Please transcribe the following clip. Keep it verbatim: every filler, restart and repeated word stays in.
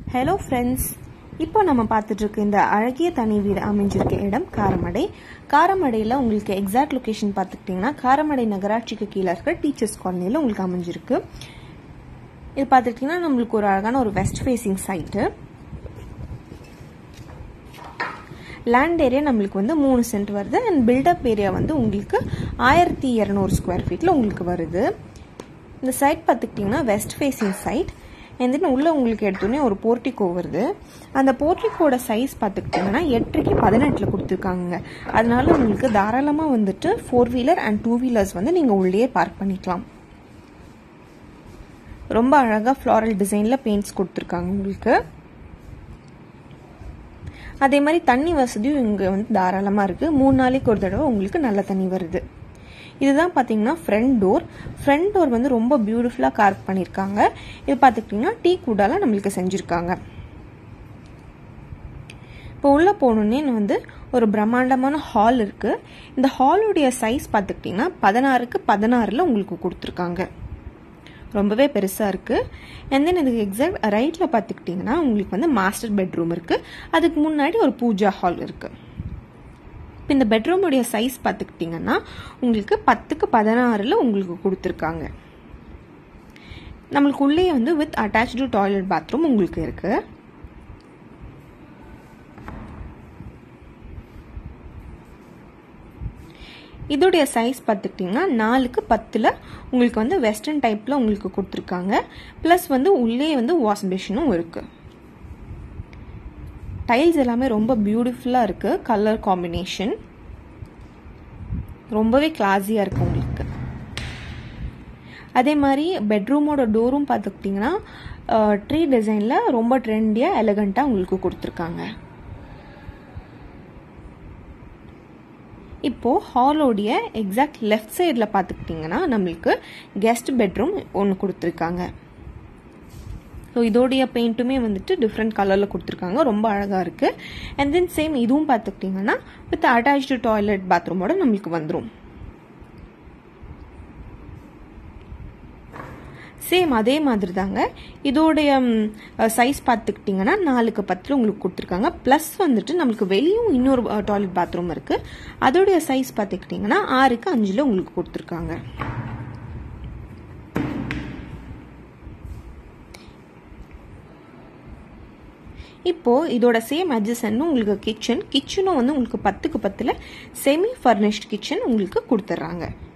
Hello friends, இப்போ நம்ம பார்த்துட்டு இருக்க இந்த அழகிய தனி வீடு அமைஞ்சிருக்க இடம் காரமடை. காரமடையில உங்களுக்கு எக்ஸாக்ட் லொகேஷன் பார்த்துக்கிட்டீங்கன்னா காரமடை நகராட்சிக்கு கீழே இருக்க டீச்சர்ஸ் காலனியில் உங்களுக்கு அமைஞ்சிருக்கு. இது பார்த்துக்கிட்டீங்கன்னா நம்மளுக்கு ஒரு அழகான ஒரு west facing site. Land area நம்மளுக்கு வந்து மூணு சென்ட் வருது அண்ட் பில்டப் ஏரியா வந்து உங்களுக்கு ஆயிரத்தி இரநூறு ஸ்கொயர் ஃபீட்ல உங்களுக்கு வருது. இந்த சைட் பார்த்துக்கிட்டிங்கன்னா west facing site. and then உள்ள உங்களுக்கு எடுத்தோன்னே ஒரு போர்ட்டிகோ வருது. அந்த போர்ட்டிகோட சைஸ் பார்த்துக்கிட்டிங்கன்னா எட்டுக்கு பதினெட்டுல கொடுத்துருக்காங்க. அதனால உங்களுக்கு தாராளமாக வந்துட்டு four wheeler and two wheelers வந்து நீங்கள் உள்ளே பார்க் பண்ணிக்கலாம். ரொம்ப அழகாக ஃப்ளாரல் டிசைனில் பெயிண்ட்ஸ் கொடுத்துருக்காங்க உங்களுக்கு. அதே மாதிரி தண்ணி வசதியும் இங்கே வந்து தாராளமாக இருக்குது. மூணு நாளைக்கு ஒரு தடவை உங்களுக்கு நல்ல தண்ணி வருது. இதுதான் பார்த்தீங்கன்னா ஃப்ரண்ட் டோர். ஃப்ரண்ட் டோர் வந்து ரொம்ப பியூட்டிஃபுல்லாக கார்க் பண்ணியிருக்காங்க. இது பார்த்துக்கிட்டிங்கன்னா டீ கூடால நம்மளுக்கு செஞ்சுருக்காங்க. இப்போ உள்ளே போகணுன்னே வந்து ஒரு பிரம்மாண்டமான ஹால் இருக்குது. இந்த ஹாலுடைய சைஸ் பார்த்துக்கிட்டிங்கன்னா பதினாறுக்கு பதினாறில் உங்களுக்கு கொடுத்துருக்காங்க. ரொம்பவே பெருசாக இருக்குது. அண்ட் தென் இதுக்கு எக்ஸாக்ட் ரைட்டில் பார்த்துக்கிட்டிங்கன்னா உங்களுக்கு வந்து மாஸ்டர் பெட்ரூம் இருக்குது. அதுக்கு முன்னாடி ஒரு பூஜா ஹால் இருக்குது. இப்போ இந்த பெட்ரூமுடைய சைஸ் பார்த்துக்கிட்டிங்கன்னா உங்களுக்கு பத்துக்கு பதினாறில் உங்களுக்கு கொடுத்துருக்காங்க. நம்மளுக்கு உள்ளே வந்து வித் அட்டாச்சு டாய்லெட் பாத்ரூம் உங்களுக்கு இருக்கு. இதோடைய சைஸ் பார்த்துக்கிட்டிங்கன்னா நாலுக்கு பத்தில் உங்களுக்கு வந்து வெஸ்டர்ன் டைப்பில் உங்களுக்கு கொடுத்துருக்காங்க. ப்ளஸ் வந்து உள்ளே வந்து வாஷ் பேஷனும் இருக்குது. டைல்ஸ் எல்லாமே ரொம்ப பியூட்டிஃபுல்லாக இருக்குது. கலர் காம்பினேஷன் ரொம்பவே கிளாஸியாக இருக்குது உங்களுக்கு. அதே மாதிரி பெட்ரூமோட டோரும் பார்த்துக்கிட்டிங்கன்னா ட்ரீ டிசைனில் ரொம்ப ட்ரெண்டியாக எலகண்ட்டாக உங்களுக்கு கொடுத்துருக்காங்க. இப்போது ஹாலோடைய எக்ஸாக்ட் லெஃப்ட் சைடில் பார்த்துக்கிட்டிங்கன்னா நம்மளுக்கு கெஸ்ட் பெட்ரூம் ஒன்று கொடுத்துருக்காங்க. ஸோ இதோடைய பெயிண்ட்டுமே வந்துட்டு டிஃப்ரெண்ட் கலரில் கொடுத்துருக்காங்க. ரொம்ப அழகாக இருக்குது. அண்ட் தென் சேம் இதுவும் பார்த்துக்கிட்டிங்கன்னா வித் அட்டாச்சு டாய்லெட் பாத்ரூமோட நம்மளுக்கு வந்துடும். சேம் அதே மாதிரி தாங்க இதோடைய சைஸ் பார்த்துக்கிட்டிங்கன்னா நாலுக்கு பத்தில் உங்களுக்கு கொடுத்துருக்காங்க. ப்ளஸ் வந்துட்டு நம்மளுக்கு வெளியும் இன்னொரு டாய்லெட் பாத்ரூம் இருக்குது. அதோடைய சைஸ் பார்த்துக்கிட்டிங்கன்னா ஆறுக்கு அஞ்சில் உங்களுக்கு கொடுத்துருக்காங்க. இப்போ இதோட சேம் அட்ஜசன்ட் உங்களுக்கு கிச்சன் கிச்சனும் வந்து உங்களுக்கு பத்துக்கு பத்தில் செமி ஃபர்னிஷ்ட் கிச்சன் உங்களுக்கு கொடுத்துட்றாங்க.